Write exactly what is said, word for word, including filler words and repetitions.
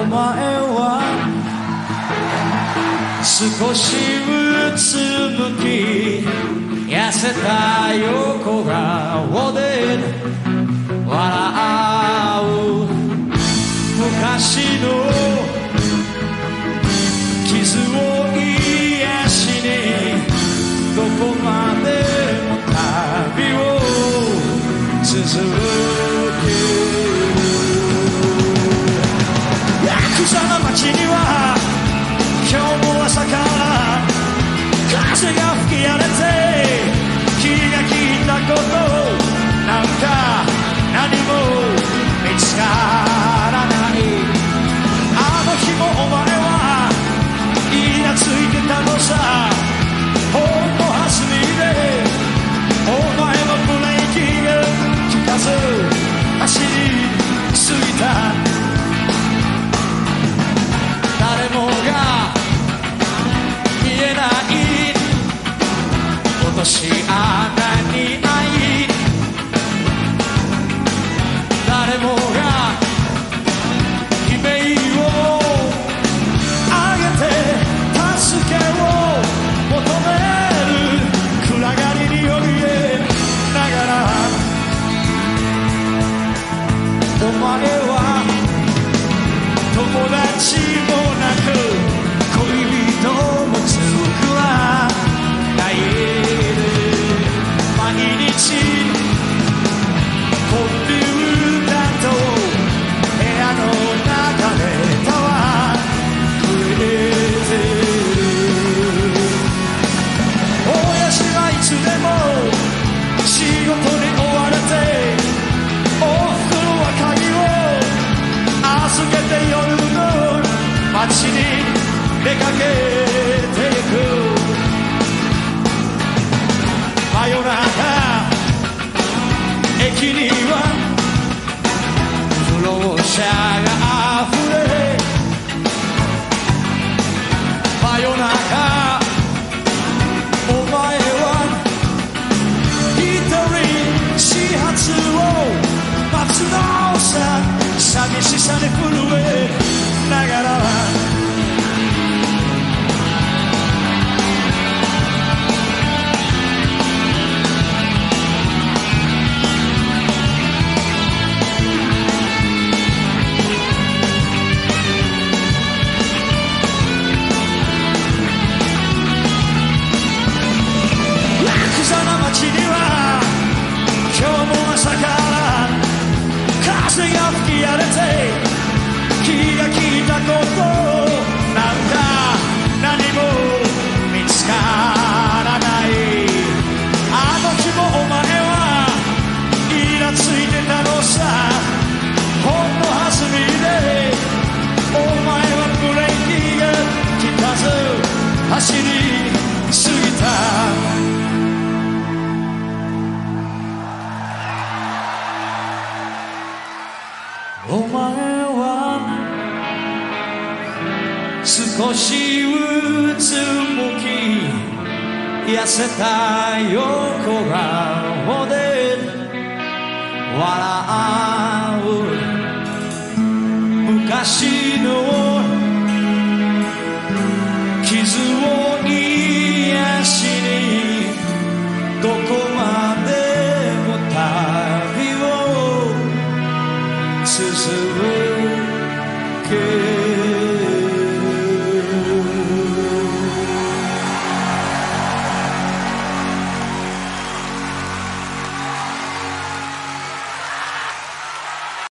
前は少しうつむき痩せた横顔で笑う昔の傷を癒しにどこまでも旅を続けるヤクザな街には今日も朝から風が吹き荒れて気が利いたことなんか何も見つからない。あの日もお前はイラついてたのさ。ほんの弾みでお前のブレーキが効かず走り過ぎた。誰もが見えない落とし穴に会い誰もが悲鳴を上げて助けを求める暗がりに怯えながらお前は友達もなく恋人もつくはないで毎日コンピューターと部屋の中でたわくれてる。親父はいつでも仕事に追われておふくろは鍵を預けて夜の街に出かけていく。真夜中駅には不老者があふれ真夜中お前は一人始発を待つのさ。寂しさに震えながら街には今日も朝から風が吹き荒れて気が利いたことなんか何も見つからない。あの日もお前はイラついてたのさ。ほんの弾みでお前はブレーキが効かず走り過ぎた。お前は少しうつむき痩せた横顔で笑う昔の傷を癒しにどこまでも旅を続け